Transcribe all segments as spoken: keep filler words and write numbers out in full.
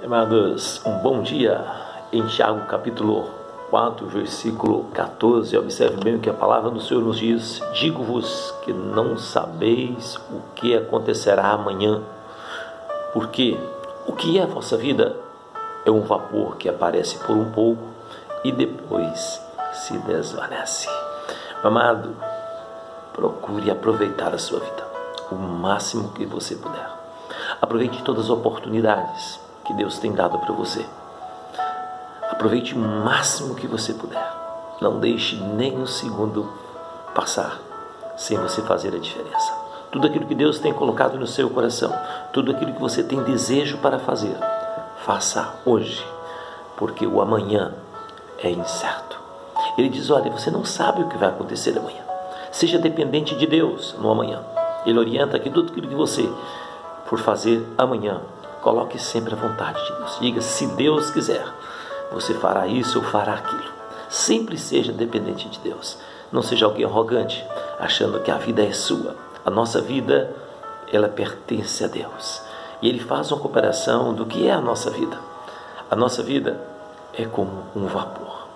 Amados, um bom dia. Em Tiago capítulo quatro, versículo quatorze, observe bem o que a palavra do Senhor nos diz: digo-vos que não sabeis o que acontecerá amanhã, porque o que é a vossa vida é um vapor que aparece por um pouco e depois se desvanece. Amado, procure aproveitar a sua vida o máximo que você puder. Aproveite todas as oportunidades que Deus tem dado para você. Aproveite o máximo que você puder. Não deixe nem um segundo passar sem você fazer a diferença. Tudo aquilo que Deus tem colocado no seu coração, tudo aquilo que você tem desejo para fazer, faça hoje, porque o amanhã é incerto. Ele diz: olha, você não sabe o que vai acontecer amanhã. Seja dependente de Deus no amanhã. Ele orienta que tudo aquilo que você for fazer amanhã, coloque sempre a vontade de Deus. Diga: se Deus quiser, você fará isso ou fará aquilo. Sempre seja dependente de Deus. Não seja alguém arrogante, achando que a vida é sua. A nossa vida, ela pertence a Deus. E Ele faz uma comparação do que é a nossa vida. A nossa vida é como um vapor.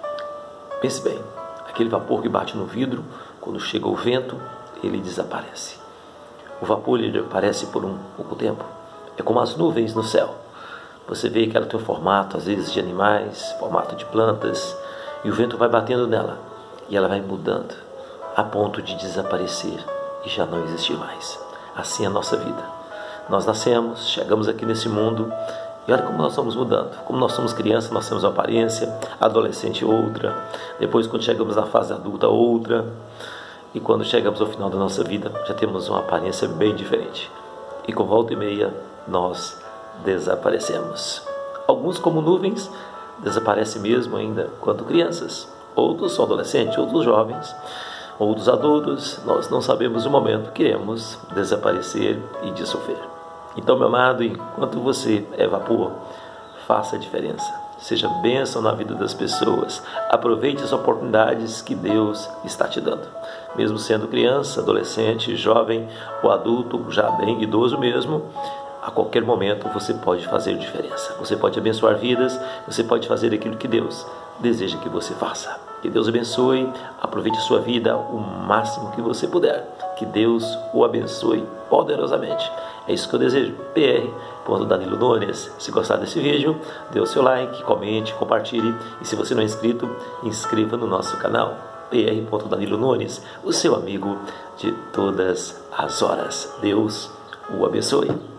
Pense bem, aquele vapor que bate no vidro, quando chega o vento, ele desaparece. O vapor ele aparece por um pouco tempo. É como as nuvens no céu. Você vê que ela tem um formato, às vezes, de animais, formato de plantas, e o vento vai batendo nela, e ela vai mudando, a ponto de desaparecer e já não existir mais. Assim é a nossa vida. Nós nascemos, chegamos aqui nesse mundo, e olha como nós estamos mudando. Como nós somos crianças, nós temos uma aparência, adolescente outra, depois quando chegamos na fase adulta outra, e quando chegamos ao final da nossa vida, já temos uma aparência bem diferente. E com volta e meia, nós desaparecemos. Alguns, como nuvens, desaparecem mesmo ainda quando crianças. Outros são adolescentes, outros jovens, outros adultos. Nós não sabemos o momento que iremos desaparecer e dissolver. Então, meu amado, enquanto você é vapor, faça a diferença. Seja bênção na vida das pessoas. Aproveite as oportunidades que Deus está te dando. Mesmo sendo criança, adolescente, jovem ou adulto, já bem idoso mesmo, a qualquer momento você pode fazer diferença. Você pode abençoar vidas, você pode fazer aquilo que Deus deseja que você faça. Que Deus abençoe, aproveite a sua vida o máximo que você puder. Que Deus o abençoe poderosamente. É isso que eu desejo. P R Danilo Nunes. Se gostar desse vídeo, dê o seu like, comente, compartilhe. E se você não é inscrito, inscreva no nosso canal. P R Danilo Nunes, o seu amigo de todas as horas. Deus o abençoe.